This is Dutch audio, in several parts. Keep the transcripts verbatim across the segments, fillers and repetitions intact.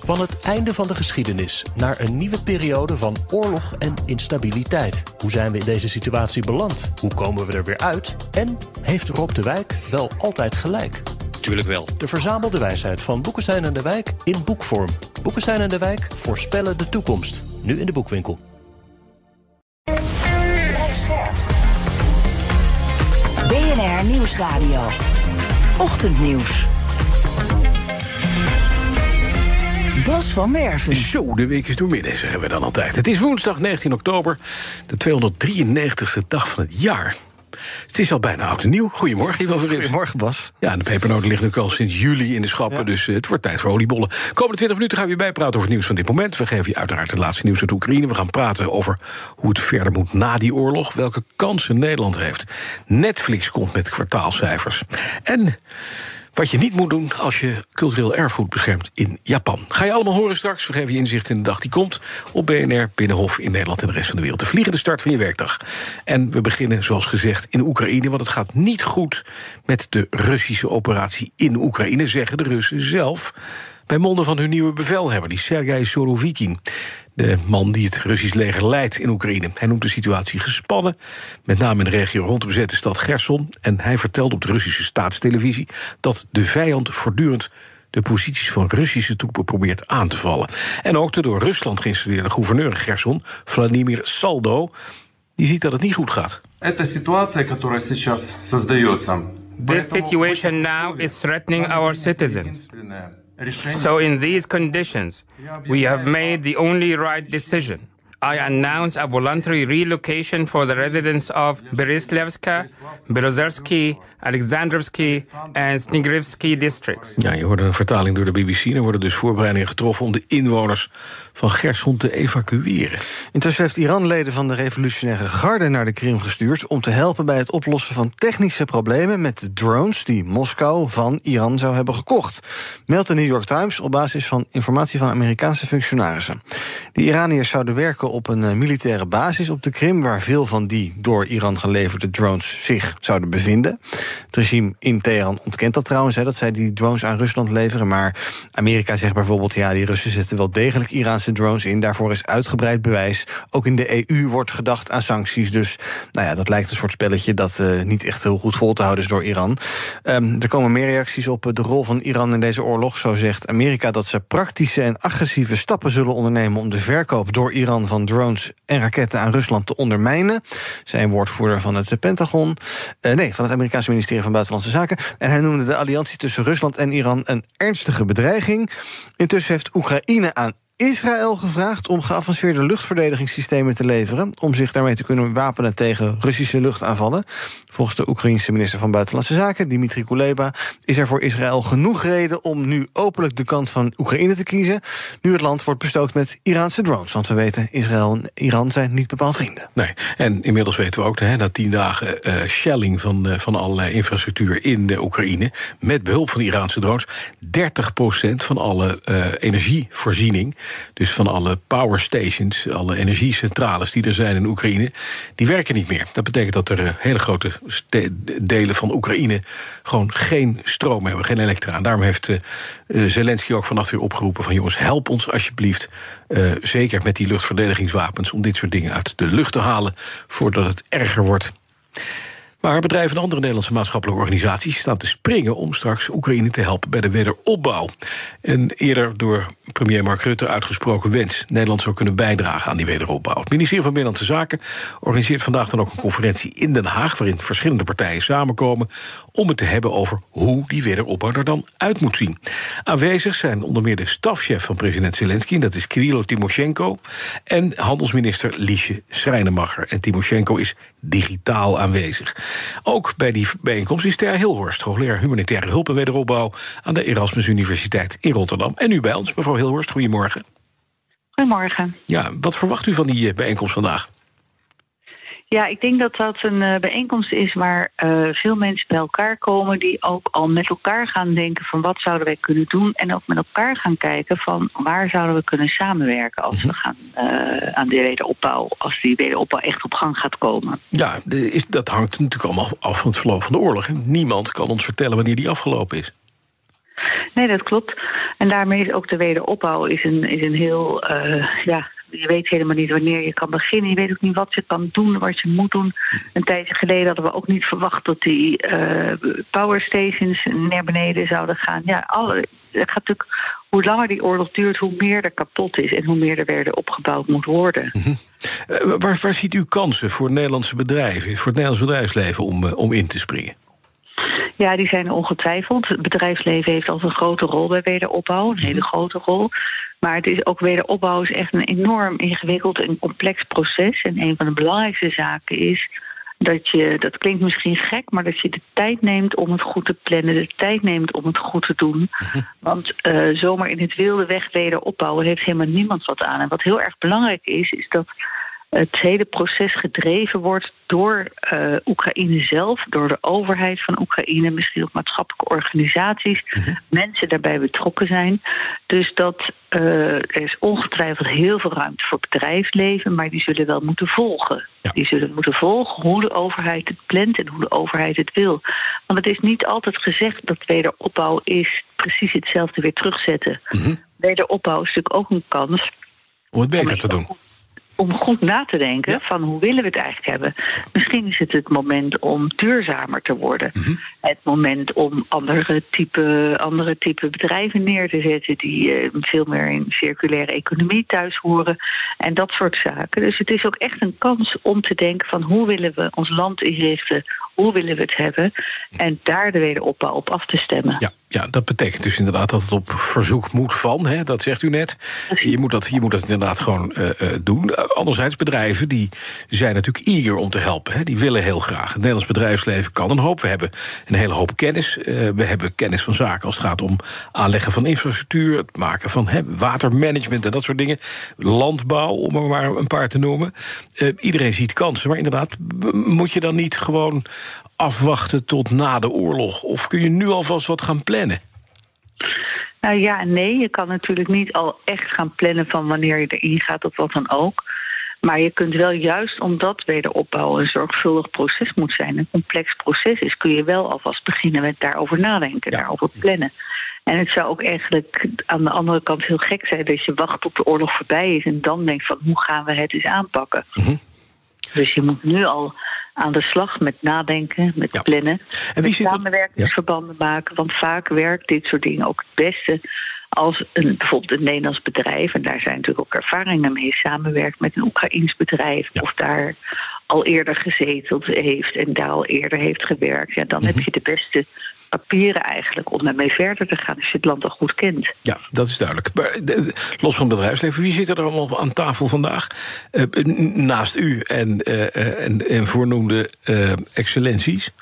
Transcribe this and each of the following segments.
Van het einde van de geschiedenis naar een nieuwe periode van oorlog en instabiliteit. Hoe zijn we in deze situatie beland? Hoe komen we er weer uit? En heeft Rob de Wijk wel altijd gelijk? Tuurlijk wel. De verzamelde wijsheid van Boekenstein en de Wijk in boekvorm. Boekenstein en de Wijk voorspellen de toekomst. Nu in de boekwinkel. B N R Nieuwsradio. Ochtendnieuws. Bas van Werven. Zo, de week is doormidden, zeggen we dan altijd. Het is woensdag negentien oktober, de tweehonderddrieënnegentigste dag van het jaar. Het is al bijna oud en nieuw. Goedemorgen, Ivan Verrips. Goedemorgen, Bas. Ja, de pepernoten liggen ook al sinds juli in de schappen, ja. Dus uh, het wordt tijd voor oliebollen. Komende twintig minuten gaan we je bijpraten over het nieuws van dit moment. We geven je uiteraard het laatste nieuws uit Oekraïne. We gaan praten over hoe het verder moet na die oorlog. Welke kansen Nederland heeft. Netflix komt met kwartaalcijfers. En wat je niet moet doen als je cultureel erfgoed beschermt in Japan. Ga je allemaal horen straks. We geven je inzicht in de dag die komt op B N R, Binnenhof in Nederland en de rest van de wereld. De vliegende start van je werkdag. En we beginnen, zoals gezegd, in Oekraïne. Want het gaat niet goed met de Russische operatie in Oekraïne, zeggen de Russen zelf, bij monden van hun nieuwe bevelhebber, die Sergei Surovikin. De man die het Russisch leger leidt in Oekraïne. Hij noemt de situatie gespannen, met name in de regio rond de bezette stad Gerson. En hij vertelt op de Russische staatstelevisie dat de vijand voortdurend de posities van Russische troepen probeert aan te vallen. En ook de door Rusland geïnstalleerde gouverneur in Gerson, Vladimir Saldo, die ziet dat het niet goed gaat. This situation now is threatening our citizens. So in these conditions, we have made the only right decision. I announce a voluntary relocation for the residents of Beryslevska, Belozersky, Alexandrovsky en Snigrivsky districts. Ja, je hoorde een vertaling door de B B C. Er worden dus voorbereidingen getroffen om de inwoners van Gerson te evacueren. Intussen heeft Iran leden van de revolutionaire garde naar de Krim gestuurd om te helpen bij het oplossen van technische problemen met de drones die Moskou van Iran zou hebben gekocht, meldt de New York Times op basis van informatie van Amerikaanse functionarissen. De Iraniërs zouden werken op een uh, militaire basis op de Krim, waar veel van die door Iran geleverde drones zich zouden bevinden. Het regime in Teheran ontkent dat trouwens, hè, dat zij die drones aan Rusland leveren. Maar Amerika zegt bijvoorbeeld, ja, die Russen zetten wel degelijk Iraanse drones in. Daarvoor is uitgebreid bewijs. Ook in de E U wordt gedacht aan sancties. Dus nou ja, dat lijkt een soort spelletje dat uh, niet echt heel goed vol te houden is door Iran. Um, er komen meer reacties op de rol van Iran in deze oorlog. Zo zegt Amerika dat ze praktische en agressieve stappen zullen ondernemen om de verkoop door Iran van drones en raketten aan Rusland te ondermijnen. Zijn woordvoerder van het Pentagon. Uh, nee, van het Amerikaanse ministerie van Buitenlandse Zaken. En hij noemde de alliantie tussen Rusland en Iran een ernstige bedreiging. Intussen heeft Oekraïne aan Israël gevraagd om geavanceerde luchtverdedigingssystemen te leveren, om zich daarmee te kunnen wapenen tegen Russische luchtaanvallen. Volgens de Oekraïense minister van Buitenlandse Zaken, Dmitry Kuleba, is er voor Israël genoeg reden om nu openlijk de kant van Oekraïne te kiezen, nu het land wordt bestookt met Iraanse drones. Want we weten, Israël en Iran zijn niet bepaald vrienden. Nee, en inmiddels weten we ook, hè, na tien dagen uh, shelling van, uh, van allerlei infrastructuur in de Oekraïne, met behulp van de Iraanse drones, dertig procent van alle uh, energievoorziening, dus van alle power stations, alle energiecentrales die er zijn in Oekraïne, die werken niet meer. Dat betekent dat er uh, hele grote delen van Oekraïne gewoon geen stroom hebben, geen elektra. En daarom heeft uh, uh, Zelensky ook vannacht weer opgeroepen van jongens, help ons alsjeblieft, uh, zeker met die luchtverdedigingswapens, om dit soort dingen uit de lucht te halen voordat het erger wordt. Maar bedrijven en andere Nederlandse maatschappelijke organisaties staan te springen om straks Oekraïne te helpen bij de wederopbouw. Een eerder door premier Mark Rutte uitgesproken wens. Nederland zou kunnen bijdragen aan die wederopbouw. Het ministerie van Binnenlandse Zaken organiseert vandaag dan ook een conferentie in Den Haag, waarin verschillende partijen samenkomen om het te hebben over hoe die wederopbouw er dan uit moet zien. Aanwezig zijn onder meer de stafchef van president Zelensky, dat is Kirilo Timoshenko, en handelsminister Liesje Schrijnemacher. En Timoshenko is digitaal aanwezig. Ook bij die bijeenkomst is Ter Hilhorst, hoogleraar humanitaire hulp en wederopbouw aan de Erasmus Universiteit in Rotterdam. En nu bij ons, mevrouw Hilhorst, goedemorgen. Goedemorgen. Ja, wat verwacht u van die bijeenkomst vandaag? Ja, ik denk dat dat een uh, bijeenkomst is waar uh, veel mensen bij elkaar komen die ook al met elkaar gaan denken van wat zouden wij kunnen doen en ook met elkaar gaan kijken van waar zouden we kunnen samenwerken als we gaan uh, aan de wederopbouw, als die wederopbouw echt op gang gaat komen. Ja, dat hangt natuurlijk allemaal af van het verloop van de oorlog. Niemand kan ons vertellen wanneer die afgelopen is. Nee, dat klopt. En daarmee is ook de wederopbouw is een, is een heel... Uh, ja, je weet helemaal niet wanneer je kan beginnen. Je weet ook niet wat je kan doen, wat je moet doen. Een tijdje geleden hadden we ook niet verwacht dat die uh, power stations naar beneden zouden gaan. Ja, alle, het gaat natuurlijk, hoe langer die oorlog duurt, hoe meer er kapot is en hoe meer er weer opgebouwd moet worden. Mm-hmm. Uh, waar, waar ziet u kansen voor Nederlandse bedrijven, voor het Nederlands bedrijfsleven om, uh, om in te springen? Ja, die zijn er ongetwijfeld. Het bedrijfsleven heeft altijd een grote rol bij wederopbouw, een hele grote rol. Maar het is ook wederopbouw is echt een enorm ingewikkeld en complex proces. En een van de belangrijkste zaken is dat je, dat klinkt misschien gek, maar dat je de tijd neemt om het goed te plannen, de tijd neemt om het goed te doen. Want uh, zomaar in het wilde weg wederopbouwen heeft helemaal niemand wat aan. En wat heel erg belangrijk is, is dat het hele proces gedreven wordt door uh, Oekraïne zelf, door de overheid van Oekraïne, misschien ook maatschappelijke organisaties, mm-hmm. mensen daarbij betrokken zijn. Dus dat uh, er is ongetwijfeld heel veel ruimte voor bedrijfsleven, maar die zullen wel moeten volgen. Ja. Die zullen moeten volgen hoe de overheid het plant en hoe de overheid het wil. Want het is niet altijd gezegd dat wederopbouw is precies hetzelfde weer terugzetten. Mm-hmm. Wederopbouw is natuurlijk ook een kans om het beter te doen. Om goed na te denken van hoe willen we het eigenlijk hebben. Misschien is het het moment om duurzamer te worden. Mm-hmm. Het moment om andere type, andere type bedrijven neer te zetten die uh, veel meer in circulaire economie thuis horen. En dat soort zaken. Dus het is ook echt een kans om te denken van hoe willen we ons land inrichten. Hoe willen we het hebben? En daar de wederopbouw op af te stemmen. Ja, ja, dat betekent dus inderdaad dat het op verzoek moet van. Hè, dat zegt u net. Je moet dat, je moet dat inderdaad gewoon uh, uh, doen. Anderzijds, bedrijven die zijn natuurlijk eager om te helpen. Hè, die willen heel graag. Het Nederlands bedrijfsleven kan een hoop. We hebben een hele hoop kennis. Uh, we hebben kennis van zaken als het gaat om aanleggen van infrastructuur, het maken van hè, watermanagement en dat soort dingen. Landbouw, om er maar een paar te noemen. Uh, iedereen ziet kansen. Maar inderdaad, moet je dan niet gewoon afwachten tot na de oorlog? Of kun je nu alvast wat gaan plannen? Nou ja en nee. Je kan natuurlijk niet al echt gaan plannen van wanneer je erin gaat of wat dan ook. Maar je kunt wel juist omdat wederopbouw een zorgvuldig proces moet zijn, een complex proces is, kun je wel alvast beginnen met daarover nadenken, ja. daarover plannen. En het zou ook eigenlijk aan de andere kant heel gek zijn dat je wacht tot de oorlog voorbij is en dan denkt van hoe gaan we het eens aanpakken. Mm-hmm. Dus je moet nu al aan de slag met nadenken, met ja. plannen. En wie zit samenwerkingsverbanden ja. maken. Want vaak werkt dit soort dingen ook het beste als een, bijvoorbeeld een Nederlands bedrijf, en daar zijn natuurlijk ook ervaringen mee, samenwerkt met een Oekraïens bedrijf, ja. of daar al eerder gezeteld heeft en daar al eerder heeft gewerkt. Ja, dan mm-hmm. heb je de beste papieren eigenlijk om daarmee verder te gaan als je het land al goed kent. Ja, dat is duidelijk. Maar de, los van het bedrijfsleven, wie zit er allemaal aan tafel vandaag? Uh, naast u en, uh, en, en voornoemde uh, excellenties?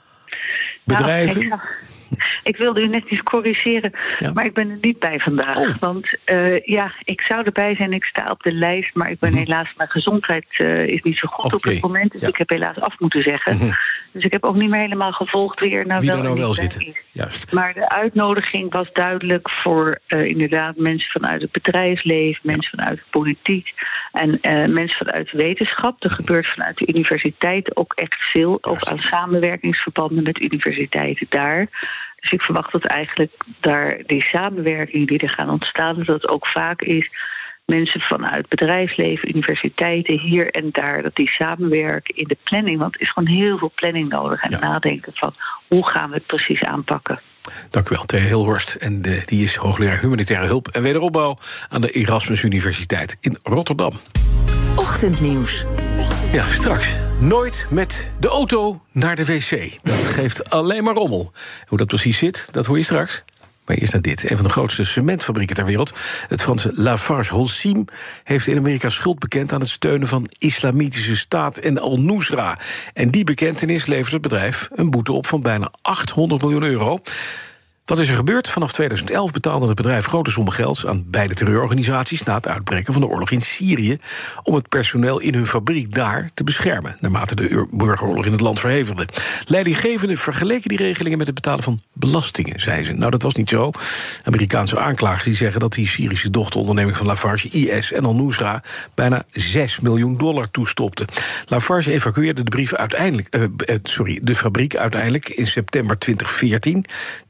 Bedrijven? Nou, ik wilde u net iets corrigeren, ja. maar ik ben er niet bij vandaag. Oh. Want uh, ja, ik zou erbij zijn, ik sta op de lijst, maar ik ben mm-hmm. helaas, mijn gezondheid uh, is niet zo goed okay. op dit moment. Dus ja. ik heb helaas af moeten zeggen. Mm-hmm. Dus ik heb ook niet meer helemaal gevolgd wie er nou wie wel, er nou wel zit. Juist. Maar de uitnodiging was duidelijk voor uh, inderdaad mensen vanuit het bedrijfsleven, ja. mensen vanuit de politiek en uh, mensen vanuit de wetenschap. Er gebeurt vanuit de universiteit ook echt veel, ook aan samenwerkingsverbanden met universiteiten daar. Dus ik verwacht dat eigenlijk daar die samenwerking die er gaan ontstaan, dat dat ook vaak is mensen vanuit bedrijfsleven, universiteiten hier en daar, dat die samenwerken in de planning. Want er is gewoon heel veel planning nodig en ja. nadenken van hoe gaan we het precies aanpakken. Dank u wel, Thea Hilhorst. En de, die is hoogleraar humanitaire hulp en wederopbouw aan de Erasmus Universiteit in Rotterdam. Ochtendnieuws. Ja, straks. Nooit met de auto naar de wc. Dat geeft alleen maar rommel. Hoe dat precies zit, dat hoor je straks. Maar eerst naar dit. Een van de grootste cementfabrieken ter wereld, het Franse Lafarge-Holcim, heeft in Amerika schuld bekend aan het steunen van Islamitische Staat en Al-Nusra. En die bekentenis levert het bedrijf een boete op van bijna achthonderd miljoen euro. Wat is er gebeurd? Vanaf tweeduizend elf betaalde het bedrijf grote sommen gelds aan beide terreurorganisaties na het uitbreken van de oorlog in Syrië om het personeel in hun fabriek daar te beschermen, naarmate de burgeroorlog in het land verhevigde. Leidinggevenden vergeleken die regelingen met het betalen van belastingen, zei ze. Nou, dat was niet zo. Amerikaanse aanklagers die zeggen dat die Syrische dochteronderneming van Lafarge, I S en Al-Nusra, bijna zes miljoen dollar toestopte. Lafarge evacueerde de brief uiteindelijk, uh, sorry, de fabriek uiteindelijk in september twintig veertien, toen I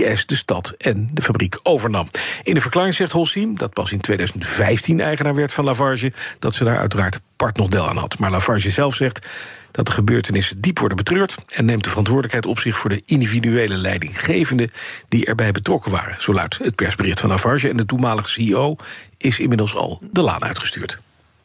I S de stad en de fabriek overnam. In de verklaring zegt Holcim, dat pas in tweeduizend vijftien eigenaar werd van Lafarge, dat ze daar uiteraard part nog deel aan had. Maar Lafarge zelf zegt dat de gebeurtenissen diep worden betreurd en neemt de verantwoordelijkheid op zich voor de individuele leidinggevenden die erbij betrokken waren. Zo luidt het persbericht van Lafarge en de toenmalige C E O is inmiddels al de laan uitgestuurd.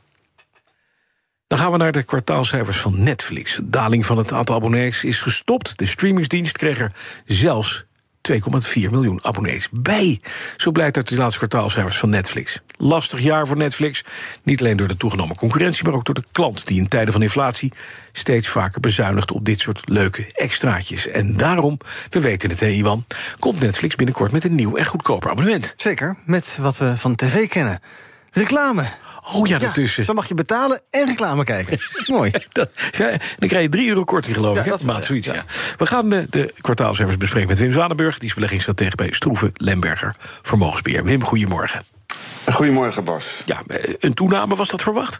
Dan gaan we naar de kwartaalcijfers van Netflix. De daling van het aantal abonnees is gestopt. De streamingsdienst kreeg er zelfs twee komma vier miljoen abonnees bij. Zo blijkt uit de laatste kwartaalcijfers van Netflix. Lastig jaar voor Netflix. Niet alleen door de toegenomen concurrentie, maar ook door de klant die in tijden van inflatie steeds vaker bezuinigt op dit soort leuke extraatjes. En daarom, we weten het, hè, Iwan, komt Netflix binnenkort met een nieuw en goedkoper abonnement. Zeker, met wat we van tv kennen. Reclame. Oh ja, daartussen. Ja, zo mag je betalen en reclame kijken. Mooi. Dat, ja, dan krijg je drie euro korting, geloof ik. Ja, dat is maand, zoiets, ja. ja. We gaan de, de kwartaalcijfers bespreken met Wim Zwanenburg. Die is beleggingsstratege bij Stroeven Lemberger Vermogensbeheer. Wim, goedemorgen. Goedemorgen, Bas. Ja, een toename, was dat verwacht?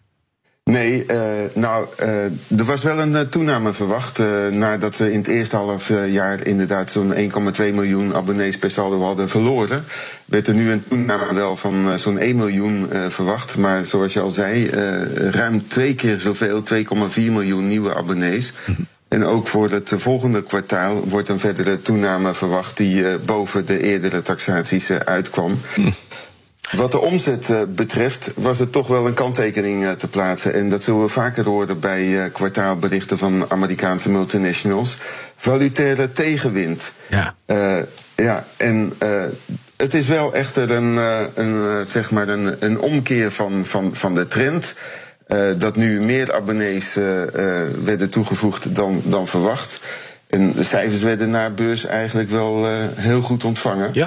Nee, uh, nou, uh, er was wel een uh, toename verwacht. Uh, nadat we in het eerste half uh, jaar inderdaad zo'n één komma twee miljoen abonnees per saldo hadden verloren, werd er nu een toename wel van uh, zo'n één miljoen uh, verwacht. Maar zoals je al zei, uh, ruim twee keer zoveel, twee komma vier miljoen nieuwe abonnees. Mm-hmm. En ook voor het volgende kwartaal wordt een verdere toename verwacht die uh, boven de eerdere taxaties uh, uitkwam. Mm. Wat de omzet uh, betreft was het toch wel een kanttekening uh, te plaatsen. En dat zullen we vaker horen bij uh, kwartaalberichten van Amerikaanse multinationals. Valutaire tegenwind. Ja. Uh, ja, en uh, het is wel echter een, uh, een, uh, zeg maar een, een omkeer van, van, van de trend. Uh, dat nu meer abonnees uh, uh, werden toegevoegd dan, dan verwacht. En de cijfers werden na beurs eigenlijk wel uh, heel goed ontvangen. Ja.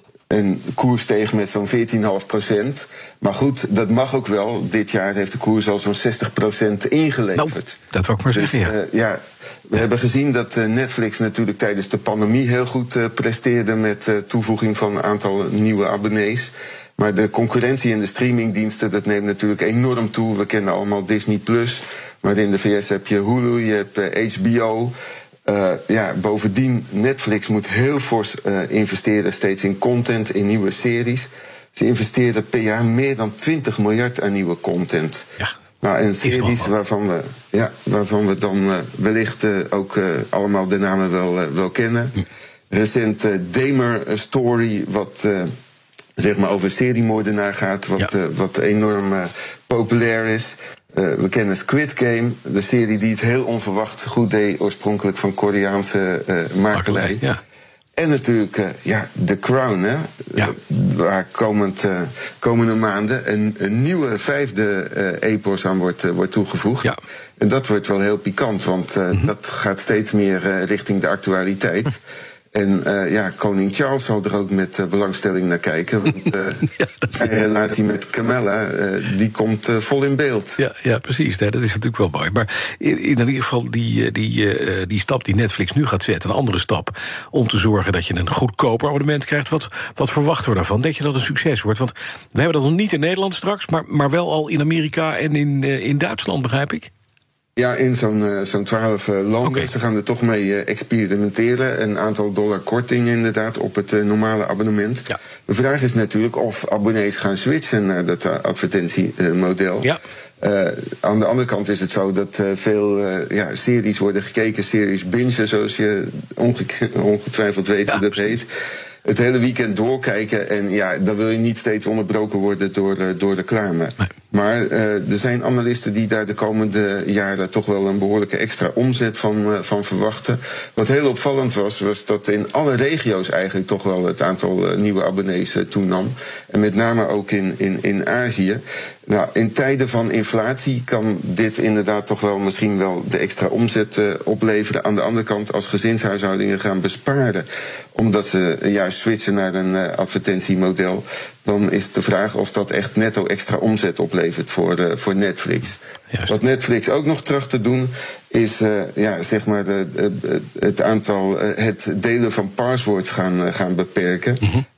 En de koers steeg met zo'n veertien komma vijf procent. Maar goed, dat mag ook wel. Dit jaar heeft de koers al zo'n zestig procent ingeleverd. Nou, dat wil ik maar zeggen, dus, ja. Uh, ja. We ja. hebben gezien dat uh, Netflix natuurlijk tijdens de pandemie heel goed uh, presteerde met uh, toevoeging van een aantal nieuwe abonnees. Maar de concurrentie in de streamingdiensten, dat neemt natuurlijk enorm toe. We kennen allemaal Disney plus, maar in de V S heb je Hulu, je hebt uh, H B O. Uh, ja, bovendien, Netflix moet heel fors uh, investeren steeds in content, in nieuwe series. Ze investeren per jaar meer dan twintig miljard aan nieuwe content. Ja, nou, en series waarvan we, ja, waarvan we dan uh, wellicht uh, ook uh, allemaal de namen wel, uh, wel kennen. Hm. Recent uh, Dahmer Story, wat uh, zeg maar over seriemoordenaar gaat, wat, ja. uh, wat enorm uh, populair is. Uh, we kennen Squid Game, de serie die het heel onverwacht goed deed, oorspronkelijk van Koreaanse uh, makelij. Ja. En natuurlijk, uh, ja, The Crown, hè, ja. uh, waar komend, uh, komende maanden een, een nieuwe vijfde uh, epos aan wordt, uh, wordt toegevoegd. Ja. En dat wordt wel heel pikant, want uh, mm-hmm. dat gaat steeds meer uh, richting de actualiteit. En uh, ja, koning Charles zal er ook met uh, belangstelling naar kijken. Want uh, ja, zijn relatie met Camilla, uh, die komt uh, vol in beeld. Ja, ja precies. Nee, dat is natuurlijk wel mooi. Maar in, in ieder geval die, die, uh, die stap die Netflix nu gaat zetten, een andere stap, om te zorgen dat je een goedkoper abonnement krijgt. Wat, wat verwachten we daarvan? Denk je dat het een succes wordt? Want we hebben dat nog niet in Nederland straks, maar, maar wel al in Amerika en in, uh, in Duitsland, begrijp ik? Ja, in zo'n uh, zo'n twaalf uh, landen. Okay. Ze gaan er toch mee uh, experimenteren. Een aantal dollar korting inderdaad op het uh, normale abonnement. Ja. De vraag is natuurlijk of abonnees gaan switchen naar dat uh, advertentiemodel. Uh, ja. Uh, aan de andere kant is het zo dat uh, veel uh, ja, series worden gekeken. Series bingen, zoals je onge- ongetwijfeld weet ja, hoe dat heet. Het hele weekend doorkijken en ja, dan wil je niet steeds onderbroken worden door, uh, door reclame. Nee. Maar uh, er zijn analisten die daar de komende jaren toch wel een behoorlijke extra omzet van, uh, van verwachten. Wat heel opvallend was, was dat in alle regio's eigenlijk toch wel het aantal uh, nieuwe abonnees uh, toenam. En met name ook in, in, in Azië. Nou, in tijden van inflatie kan dit inderdaad toch wel misschien wel de extra omzet uh, opleveren. Aan de andere kant, als gezinshuishoudingen gaan besparen, omdat ze juist switchen naar een uh, advertentiemodel, dan is de vraag of dat echt netto extra omzet oplevert voor, uh, voor Netflix. Juist. Wat Netflix ook nog terug te doen, is uh, ja, zeg maar de, de, het aantal, uh, het delen van passwords gaan, uh, gaan beperken. Mm-hmm.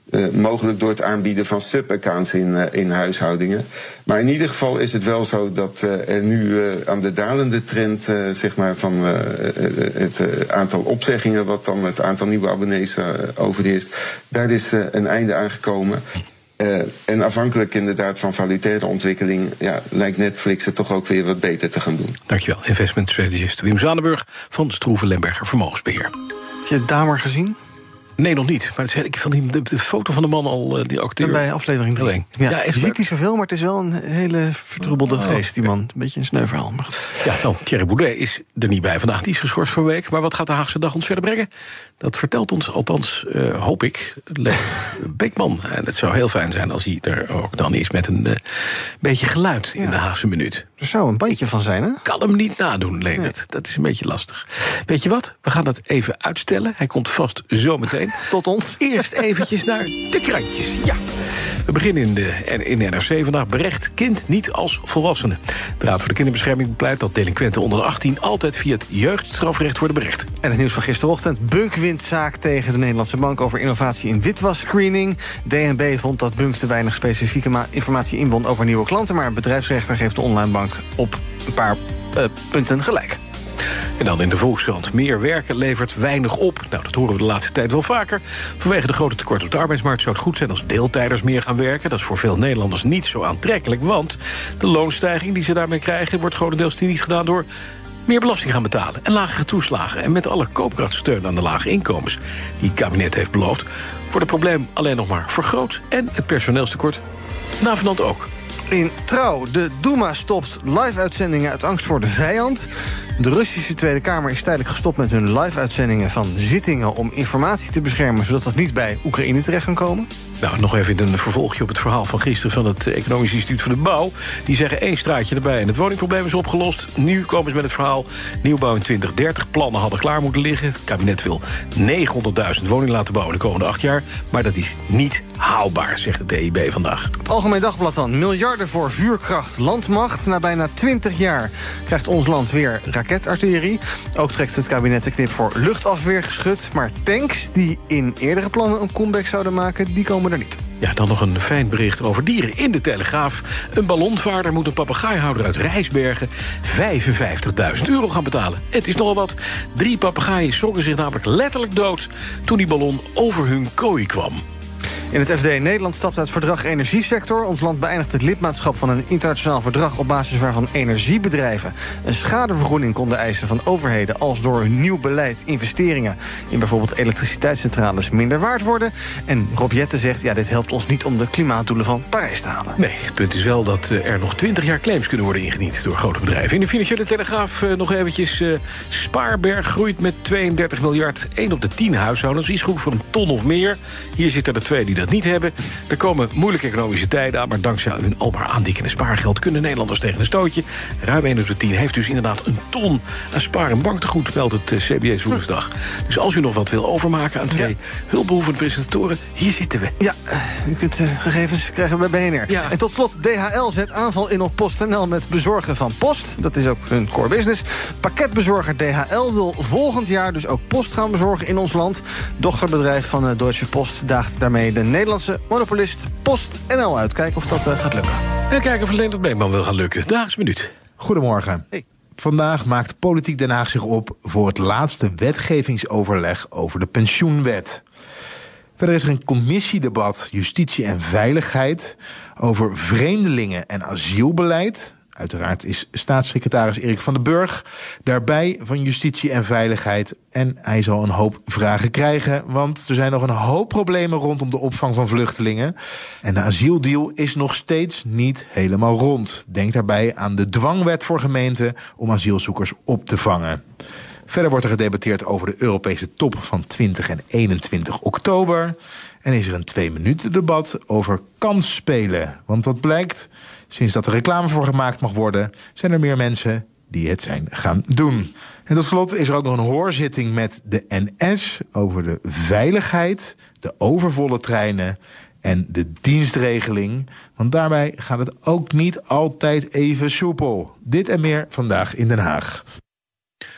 Uh, mogelijk door het aanbieden van subaccounts in, uh, in huishoudingen. Maar in ieder geval is het wel zo dat uh, er nu uh, aan de dalende trend uh, zeg maar van uh, het uh, aantal opzeggingen, wat dan het aantal nieuwe abonnees uh, overheerst, daar is uh, een einde aan gekomen. Uh, en afhankelijk inderdaad van valutaire ontwikkeling, ja, lijkt Netflix het toch ook weer wat beter te gaan doen. Dankjewel, investment strategist Wim Zanenburg van Stroeven Lemberger Vermogensbeheer. Heb je Dahmer gezien? Nee, nog niet. Maar ik van die, de, de foto van de man al, die acteur. Bij aflevering drie. Ja, ja, je ziet niet zoveel, maar het is wel een hele vertroebelde oh, geest, die man. Een beetje een sneu verhaal. Ja, nou, Thierry Boudet is er niet bij vandaag. Die is geschorst voor een week. Maar wat gaat de Haagse Dag ons verder brengen? Dat vertelt ons, althans, uh, hoop ik, Leen Beekman. En het zou heel fijn zijn als hij er ook dan is met een uh, beetje geluid in ja. de Haagse Minuut. Er zou een bandje van zijn, hè? Ik kan hem niet nadoen, Leen. Nee. Dat, dat is een beetje lastig. Weet je wat? We gaan dat even uitstellen. Hij komt vast zo meteen. Tot ons. Eerst eventjes naar de krantjes. Ja. We beginnen in, de, in N R C vandaag. Berecht kind niet als volwassene. De Raad voor de Kinderbescherming bepleit dat delinquenten onder de achttien... altijd via het jeugdstrafrecht worden berecht. En het nieuws van gisterochtend. Bunk wint zaak tegen de Nederlandse Bank over innovatie in witwasscreening. D N B vond dat Bunk te weinig specifieke ma- informatie inwon over nieuwe klanten... maar een bedrijfsrechter geeft de online bank op een paar uh, punten gelijk. En dan in de Volkskrant. Meer werken levert weinig op. Nou, dat horen we de laatste tijd wel vaker. Vanwege de grote tekorten op de arbeidsmarkt zou het goed zijn als deeltijders meer gaan werken. Dat is voor veel Nederlanders niet zo aantrekkelijk, want de loonstijging die ze daarmee krijgen wordt grotendeels niet gedaan door meer belasting gaan betalen en lagere toeslagen. En met alle koopkrachtsteun aan de lage inkomens die het kabinet heeft beloofd, wordt het probleem alleen nog maar vergroot en het personeelstekort navenant ook. In Trouw, de Duma stopt live-uitzendingen uit angst voor de vijand. De Russische Tweede Kamer is tijdelijk gestopt met hun live-uitzendingen van zittingen om informatie te beschermen, zodat dat niet bij Oekraïne terecht kan komen. Nou, nog even een vervolgje op het verhaal van gisteren van het Economisch Instituut voor de Bouw. Die zeggen één straatje erbij en het woningprobleem is opgelost. Nu komen ze met het verhaal nieuwbouw in twintig dertig. Plannen hadden klaar moeten liggen. Het kabinet wil negenhonderdduizend woningen laten bouwen de komende acht jaar. Maar dat is niet haalbaar, zegt het E I B vandaag. Het Algemeen Dagblad dan. Miljarden voor vuurkracht landmacht. Na bijna twintig jaar krijgt ons land weer raketartillerie. Ook trekt het kabinet de knip voor luchtafweergeschut. Maar tanks die in eerdere plannen een comeback zouden maken, die komen er niet. Ja, dan nog een fijn bericht over dieren in de Telegraaf. Een ballonvaarder moet een papegaaihouder uit Rijsbergen vijfenvijftigduizend euro gaan betalen. Het is nogal wat. Drie papegaaien schrokken zich namelijk letterlijk dood toen die ballon over hun kooi kwam. In het F D Nederland stapt uit verdrag energiesector. Ons land beëindigt het lidmaatschap van een internationaal verdrag op basis waarvan energiebedrijven een schadevergoeding konden eisen van overheden als door hun nieuw beleid investeringen in bijvoorbeeld elektriciteitscentrales minder waard worden. En Rob Jetten zegt, ja, dit helpt ons niet om de klimaatdoelen van Parijs te halen. Nee, het punt is wel dat er nog twintig jaar claims kunnen worden ingediend door grote bedrijven. In de Financiële Telegraaf uh, nog eventjes. Uh, Spaarberg groeit met tweeëndertig miljard. één op de tien huishoudens is goed voor een ton of meer. Hier zitten er twee die dat niet hebben. Er komen moeilijke economische tijden aan, maar dankzij hun almaar aandikkende spaargeld kunnen Nederlanders tegen een stootje. Ruim één op de tien heeft dus inderdaad een ton aan spaar- en banktegoed, meldt het C B S woensdag. Dus als u nog wat wil overmaken aan twee ja. hulpbehoevende presentatoren, hier zitten we. Ja, u kunt uh, gegevens krijgen bij B N R. Ja. En tot slot, D H L zet aanval in op PostNL met bezorgen van post. Dat is ook hun core business. Pakketbezorger D H L wil volgend jaar dus ook post gaan bezorgen in ons land. Dochterbedrijf van uh, Deutsche Post daagt daarmee de Nederlandse monopolist PostNL uit. Kijken of dat uh, gaat lukken. En kijken of Leendert Beekman wil gaan lukken. Daags minuut. Goedemorgen. Hey. Vandaag maakt Politiek Den Haag zich op voor het laatste wetgevingsoverleg over de pensioenwet. Verder is er een commissiedebat Justitie en Veiligheid over vreemdelingen en asielbeleid. Uiteraard is staatssecretaris Erik van den Burg daarbij van Justitie en Veiligheid. En hij zal een hoop vragen krijgen, want er zijn nog een hoop problemen rondom de opvang van vluchtelingen. En de asieldeal is nog steeds niet helemaal rond. Denk daarbij aan de dwangwet voor gemeenten om asielzoekers op te vangen. Verder wordt er gedebatteerd over de Europese top van twintig en eenentwintig oktober. En is er een twee minuten debat over kansspelen. Want wat blijkt, sinds dat er reclame voor gemaakt mag worden, zijn er meer mensen die het zijn gaan doen. En tot slot is er ook nog een hoorzitting met de N S over de veiligheid, de overvolle treinen en de dienstregeling. Want daarbij gaat het ook niet altijd even soepel. Dit en meer vandaag in Den Haag.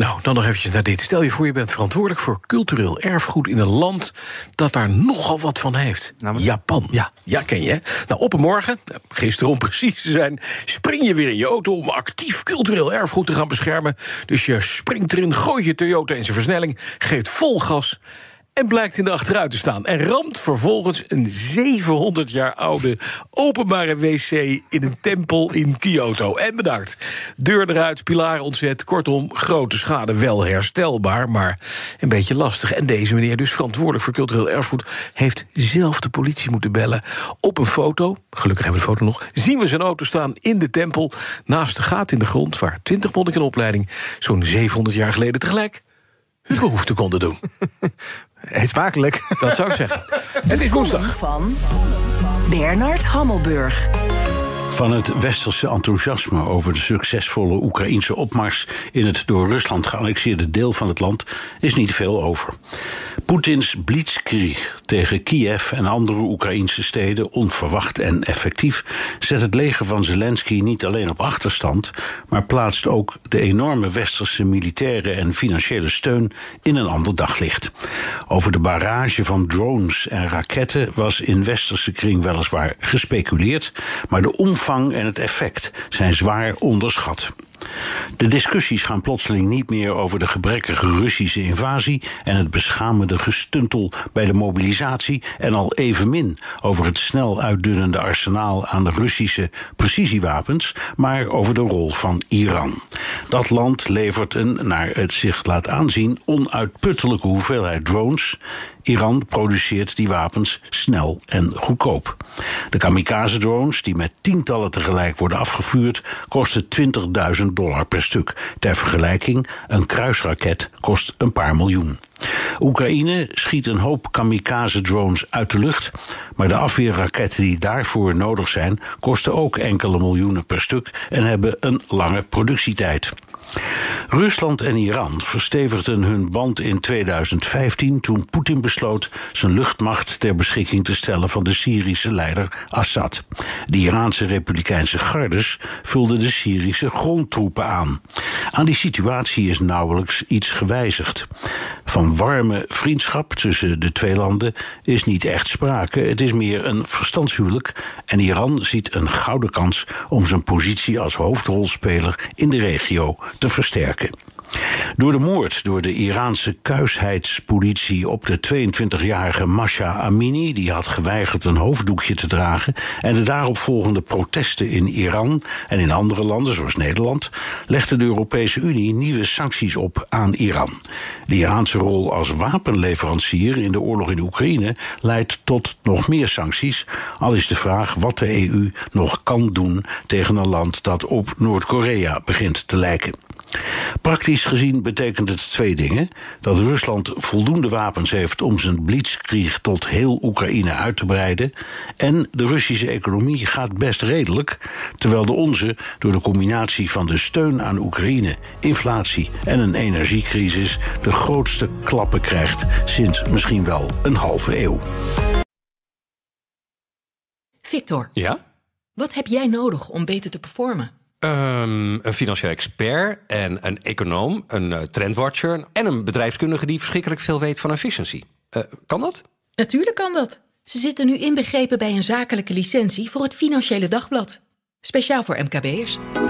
Nou, dan nog eventjes naar dit. Stel je voor, je bent verantwoordelijk voor cultureel erfgoed in een land dat daar nogal wat van heeft. Nou, maar... Japan. Ja. ja, ken je, hè? Nou, op een morgen, gisteren om precies te zijn, spring je weer in je auto om actief cultureel erfgoed te gaan beschermen. Dus je springt erin, gooit je Toyota in zijn versnelling, geeft vol gas en blijkt in de achteruit te staan. En ramt vervolgens een zevenhonderd jaar oude openbare wc in een tempel in Kyoto. En bedankt. Deur eruit, pilaren ontzet. Kortom, grote schade wel herstelbaar, maar een beetje lastig. En deze meneer, dus verantwoordelijk voor cultureel erfgoed, heeft zelf de politie moeten bellen. Op een foto, gelukkig hebben we de foto nog, zien we zijn auto staan in de tempel naast de gaten in de grond waar twintig monniken in opleiding zo'n zevenhonderd jaar geleden tegelijk hun behoefte konden doen. Eet smakelijk. Dat zou ik zeggen. Het is woensdag. Van Bernard Hammelburg. Van het westerse enthousiasme over de succesvolle Oekraïense opmars in het door Rusland geannexeerde deel van het land is niet veel over. Poetins blitzkrieg tegen Kiev en andere Oekraïnse steden, onverwacht en effectief, zet het leger van Zelensky niet alleen op achterstand, maar plaatst ook de enorme westerse militaire en financiële steun in een ander daglicht. Over de barrage van drones en raketten was in westerse kring weliswaar gespeculeerd, maar de omvang en het effect zijn zwaar onderschat. De discussies gaan plotseling niet meer over de gebrekkige Russische invasie en het beschamende gestuntel bij de mobilisatie en al evenmin over het snel uitdunnende arsenaal aan de Russische precisiewapens, maar over de rol van Iran. Dat land levert een, naar het zich laat aanzien, onuitputtelijke hoeveelheid drones. Iran produceert die wapens snel en goedkoop. De kamikaze-drones, die met tientallen tegelijk worden afgevuurd, kosten twintigduizend dollar per stuk. Ter vergelijking, een kruisraket kost een paar miljoen. Oekraïne schiet een hoop kamikaze-drones uit de lucht, maar de afweerraketten die daarvoor nodig zijn kosten ook enkele miljoenen per stuk en hebben een lange productietijd. Rusland en Iran verstevigden hun band in tweeduizend vijftien toen Poetin besloot zijn luchtmacht ter beschikking te stellen van de Syrische leider Assad. De Iraanse Republikeinse gardes vulden de Syrische grondtroepen aan. Aan die situatie is nauwelijks iets gewijzigd. Van warme vriendschap tussen de twee landen is niet echt sprake. Het is meer een verstandshuwelijk en Iran ziet een gouden kans om zijn positie als hoofdrolspeler in de regio te versterken. Door de moord door de Iraanse kuisheidspolitie op de tweeëntwintigjarige Masha Amini, die had geweigerd een hoofddoekje te dragen, en de daaropvolgende protesten in Iran en in andere landen, zoals Nederland, legde de Europese Unie nieuwe sancties op aan Iran. De Iraanse rol als wapenleverancier in de oorlog in Oekraïne leidt tot nog meer sancties, al is de vraag wat de E U nog kan doen tegen een land dat op Noord-Korea begint te lijken. Praktisch gezien betekent het twee dingen: dat Rusland voldoende wapens heeft om zijn blitzkrieg tot heel Oekraïne uit te breiden, en de Russische economie gaat best redelijk, terwijl de onze door de combinatie van de steun aan Oekraïne, inflatie en een energiecrisis de grootste klappen krijgt sinds misschien wel een halve eeuw. Victor, ja? Wat heb jij nodig om beter te performen? Um, een financieel expert en een econoom, een uh, trendwatcher en een bedrijfskundige die verschrikkelijk veel weet van efficiëntie. Uh, kan dat? Natuurlijk kan dat. Ze zitten nu inbegrepen bij een zakelijke licentie voor het Financiële Dagblad. Speciaal voor M K B'ers.